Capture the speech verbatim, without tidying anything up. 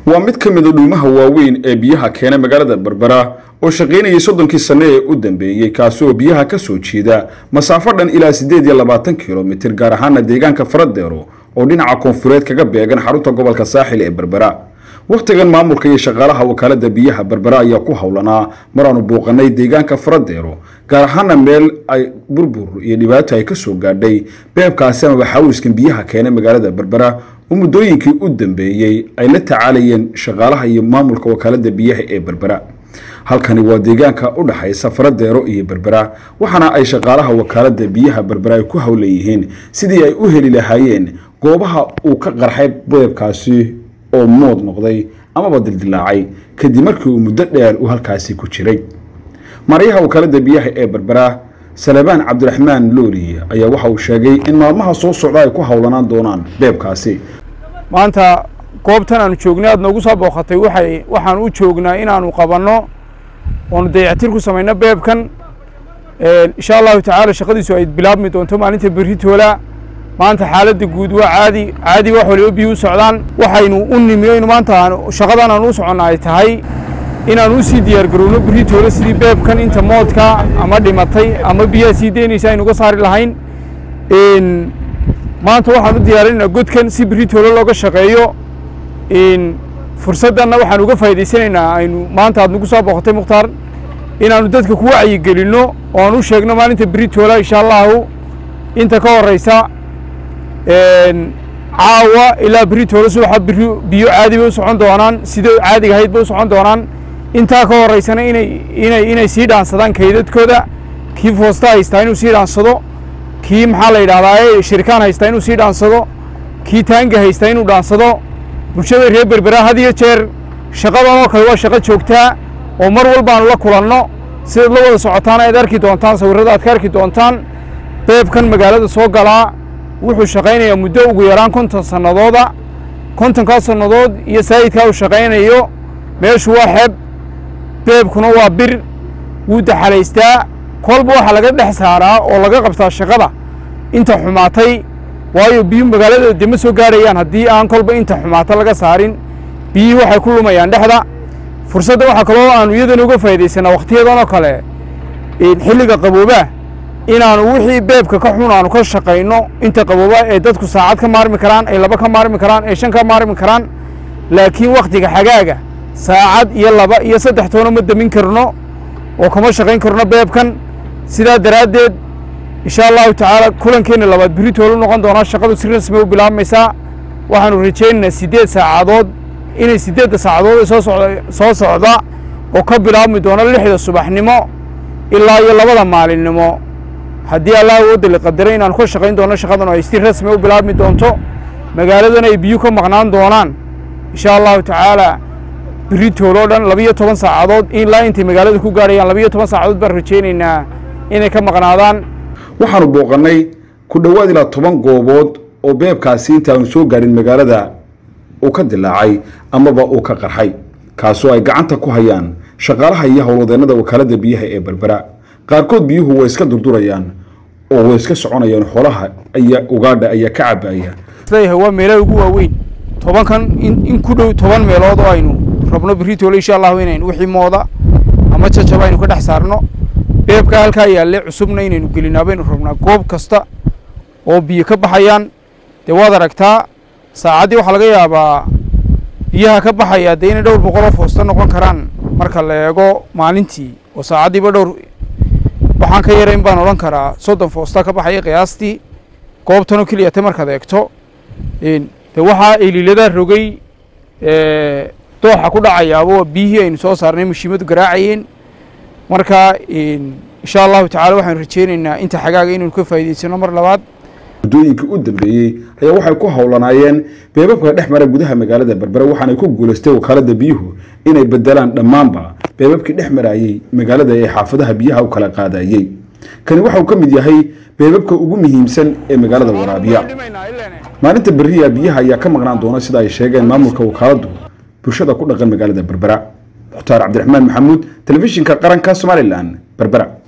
waa mid ka mid ah dhuumaha waaweyn ee biyaha keena magaalada Berbera oo shaqeynayay soddonkii sano ee u dambeeyay kaasoo biyaha ka soo jeeda masaafo dhan ilaa siddeed iyo labaatan kiiloomitir gaar ahaan deegaanka Faradero oo dhinaca koonfureed kaga beegan xarunta gobolka Saaxil ee Berbera. waqtigan maamulka iyo shaqaalaha wakaalada biyaha Berbera ayaa ku hawlanaa maraan booqanay deegaanka Faradero gaar ahaan meel ay burbur iyo dhibaato ay ka soo gaadhay beebkaasi ama xawiiskan biyaha keena magaalada Berbera ومدوينكي قدام بيجي أي لا تعالين شغالها يمامل كوكالة بيها إيه بربرة هل كان يوديجان كأوضح حي سفرة رؤية بربرة وحنا أي شغالها وكالة بيها بربرة يكوها ليهين سيدي أي أهل لهايين قوبها وكغر حيب بيب كاسي أو مود نقضي أما بدل دلاعي كدي مركو مدلل وهل كاسي كوتشري مريها وكالة بيها إيه بربرة سلبان عبد الرحمن لوري أي وحو شاقي إن مالمها صوص سعوداء كوها ولنان دونان بيب كاسي maanta goobtan aanu joognay aad noogu soo booqatay waxay waxaan u joognaa inaanu qabanno oo dayactir ku sameeyno beebkan ee insha Allah ta'ala shaqadiisu ay bilaabmi doonto maalinta berritoola maanta xaaladda guud waa caadi caadi wax waliba biyo u socdaan waxaynu u nimiyayno maanta shaqadan aanu u soconay tahay inaanu sii diyaar garowno berritoola sidii beebkan inta moodka ama dhimatay ama biyo sii deynaysa aynu uga saari lahayn in maanta waxaan u diyaarinaa godkan si berritoola looga shaqeeyo in fursadana waxaan uga faa'iideysanaynaa aynu maanta aad nagu soo booqatay Mukhtaar inaanu dadka ku wacyi gelino oo aan u sheegno maalinta berritoola insha Allah inta ka horeysa een caawa ilaa berritoola subaxa biyo caadi bay u socon doonaan sida caadiga ahayd bay u socon doonaan inta ka horeysana inay inay inay sii dhaansadaan kaydadkooda kii foosta haystaa inuu sii dhaansado kii maxaa la yiraahdaa shirkaan haysta inuu sii dhaansado kii taanga haysta inuu dhaansado bulshada reer Berbera had iyo jeer shaqadan oo kale waa shaqo joogta oo mar walba aan la kulanno sida la wada socotaan ay arki doontaan sawirada aad ka arki doontaan beebkan magaalada soo galaa wuxuu shaqeynayaa muddo ugu yaraan konton sanadooda konton ka sanadood iyo saayidka uu shaqeynayo meeshu waa xeb beebkuna waa bir wuu daxalaystaa kolba waxa laga dhex saaraa oo laga qabtaa shaqada inta xumaatay waayo biyo magaalada dima soo gaarayaan hadii aan kolba inta xumaata laga saarin biyo waxay ku lumayaan dhexda fursadda waxa kale oo aan iyadana uga faa'iideysana waqtiyadan oo kale in xilliga qabooba inaanu wixii beebka ka xun aanu ka shaqeyno inta qabooba ee dadku saacad ka maarmi karaan ay laba ka maarmi karaan ay shan ka maarmi karaan laakiin waqtiga xagaaga saacad iyo laba iyo saddex toona ma damin karno oo kama shaqeyn karno beebkan sida daraadeed insha Allah ta'ala kulankeena labaad berritoola noqon doona shaqadu si rasmi u bilaabmaysa waxaanu rajaynaynaa siddeed saacadood inay siddeed saacadood soo socda soo socda oo ka bilaabmi doona lixda subaxnimo ilaa iyo labada maalinimo haddii Allah uu wada qadaray inaan ku shaqeyn doono shaqadan oo si rasmi u bilaabmi doonto magaaladan ay biyo ka maqnaan doonaan insha Allah ta'ala berritoola dhan laba iyo toban saacadood ilaa inta magaalada ku gaarayaan laba iyo toban saacadood baan rajaynaynaa inay ka maqnaadaan waxaanu booqanay ku dhawaad ilaa toban goobood oo beebkaasi inta aan soo gaarin magaalada uu ka dilaacay amaba uu ka qarxay kaasoo ay gacanta ku hayaan shaqaalaha iyo howlwadeennada wakaalada biyaha ee Berbera qaarkood biyuhu way iska durdurayaan oo way iska soconayaan xoolaha ayaa ugaadha ayaa ka cabaya sidoo waa meelo ugu waaweyn tobankan in ku dhow toban meelood oo aynu rabno berritoola insha Allah inaan wixii mooda ama jajaba aynu ka dhex saarno beebka halka yaale cusubna inaynu gelinaaba inuu rabnaa goob kasta oo biyo ka baxayaan de waad aragtaa saacadii waxa laga yaabaa biyaha ka baxaya de inay dhowr boqol oo foosta noqon karaan marka la eego maalintii oo saacadiiba dhowr waxaan ka yareyn baan oran karaa soddon foosta ka baxaya qiyaastii goobtan oo kaliya markaad eegto in de waxa ililada rogay ee dooxa ku dhacayaaba biyihii aynu soo saarnay mashiimadu garaacayeen marka in insha Allah ta'ala waxaan rajaynaynaa inta xagaaga inuu ka faa'iideysano mar labaad wadooyinka u dambeeyay ayaa waxay ku hawlanaayeen beebabka dhex mara gudaha magaalada Berbera waxaana ku guuleystay wakaalada biyuhu inay bedelaan dhamaanba beebabkii dhex marayay magaalada ee xaafadaha biyaha u kala qaadayay kani waxa uu ka mid yahay beebabka ugu muhiimsan ee magaalada Waraabiya maalinta beriya biyaha ayaa ka maqnaan doona sida ay sheegeen maamulka wakaaladu bulshada ku dhaqan magaalada Berbera Mukhtaar Cabdi Raxmaan Maxamuud telefishinka qaranka Soomaaliland Berbera.